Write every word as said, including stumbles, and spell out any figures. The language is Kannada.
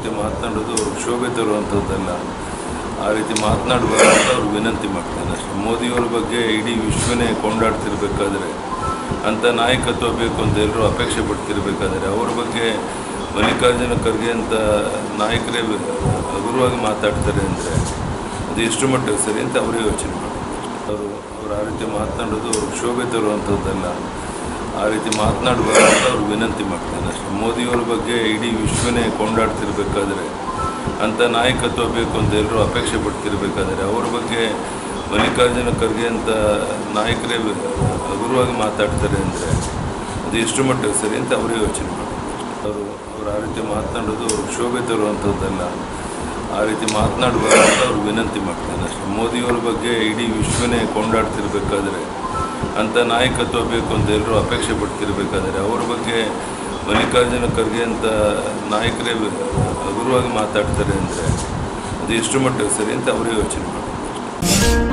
ರೀತಿ ಮಾತನಾಡೋದು ಶೋಭೆ ತರುವಂಥದ್ದಲ್ಲ. ಆ ರೀತಿ ಮಾತನಾಡಬಾರ್ದು ಅಂತ ಅವ್ರು ವಿನಂತಿ ಮಾಡ್ತಾನೆ ಅಷ್ಟೇ. ಮೋದಿಯವರ ಬಗ್ಗೆ ಇಡೀ ವಿಶ್ವನೇ ಕೊಂಡಾಡ್ತಿರ್ಬೇಕಾದ್ರೆ, ಅಂಥ ನಾಯಕತ್ವ ಬೇಕು ಅಂತ ಎಲ್ಲರೂ ಅಪೇಕ್ಷೆ ಪಡ್ತಿರ್ಬೇಕಾದ್ರೆ ಅವ್ರ ಬಗ್ಗೆ ಮಲ್ಲಿಕಾರ್ಜುನ ಖರ್ಗೆ ಅಂತ ನಾಯಕರೇ ಹಗುರವಾಗಿ ಮಾತಾಡ್ತಾರೆ ಅಂದರೆ ಅದು ಎಷ್ಟು ಮಟ್ಟಿಗೆ ಸರಿ ಅಂತ ಅವರೇ ಯೋಚನೆ ಮಾಡ್ತಾರೆ. ಅವರು ಅವ್ರು ಆ ರೀತಿ ಮಾತನಾಡೋದು ಶೋಭೆ ತರುವಂಥದ್ದಲ್ಲ. ಆ ರೀತಿ ಮಾತನಾಡಬಾರ್ದು ಅಂತ ಅವ್ರು ವಿನಂತಿ ಮಾಡ್ತಾನೆ ಅಷ್ಟೇ. ಮೋದಿಯವರ ಬಗ್ಗೆ ಇಡೀ ವಿಶ್ವನೇ ಕೊಂಡಾಡ್ತಿರ್ಬೇಕಾದ್ರೆ, ಅಂಥ ನಾಯಕತ್ವ ಬೇಕು ಅಂತ ಎಲ್ಲರೂ ಅಪೇಕ್ಷೆ ಪಡ್ತಿರ್ಬೇಕಾದ್ರೆ ಅವ್ರ ಬಗ್ಗೆ ಮಲ್ಲಿಕಾರ್ಜುನ ಖರ್ಗೆ ಅಂತ ನಾಯಕರೇ ಹಗುರವಾಗಿ ಮಾತಾಡ್ತಾರೆ ಅಂದರೆ ಅದು ಎಷ್ಟು ಮಟ್ಟಿಗೆ ಸರಿ ಅಂತ ಅವರೇ ಯೋಚನೆ ಮಾಡ್ತಾರೆ. ಅವರು ಅವ್ರು ಆ ರೀತಿ ಮಾತನಾಡೋದು ಶೋಭೆ ತರುವಂಥದ್ದಲ್ಲ. ಆ ರೀತಿ ಮಾತನಾಡಬಾರ್ದು ಅಂತ ಅವ್ರು ವಿನಂತಿ ಮಾಡ್ತಾನೆ ಅಷ್ಟೇ. ಮೋದಿಯವರ ಬಗ್ಗೆ ಇಡೀ ವಿಶ್ವನೇ ಕೊಂಡಾಡ್ತಿರ್ಬೇಕಾದ್ರೆ, ಅಂಥ ನಾಯಕತ್ವ ಬೇಕು ಅಂತ ಎಲ್ಲರೂ ಅಪೇಕ್ಷೆ ಪಡ್ತಿರ್ಬೇಕಾದ್ರೆ ಅವ್ರ ಬಗ್ಗೆ ಮಲ್ಲಿಕಾರ್ಜುನ ಖರ್ಗೆ ಅಂತ ನಾಯಕರೇ ಹಗುರವಾಗಿ ಮಾತಾಡ್ತಾರೆ ಅಂದರೆ ಅದು ಎಷ್ಟು ಮಟ್ಟಿಗೆ ಸರಿ ಅಂತ ಅವರೇ ಯೋಚನೆ ಮಾಡ್ತಾರೆ.